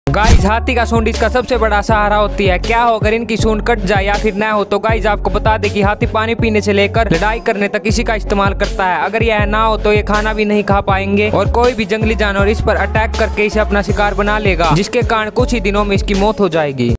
Guys हाथी का सूंड इसका सबसे बड़ा सहारा होती है। क्या हो अगर इनकी सूंड कट जाए या फिर न हो तो गाइस आपको बता दें कि हाथी पानी पीने से लेकर लड़ाई करने तक इसी का इस्तेमाल करता है। अगर यह ना हो तो ये खाना भी नहीं खा पाएंगे और कोई भी जंगली जानवर इस पर अटैक करके इसे अपना शिकार बना लेगा, जिसके कारण कुछ ही दिनों में इसकी मौत हो जाएगी।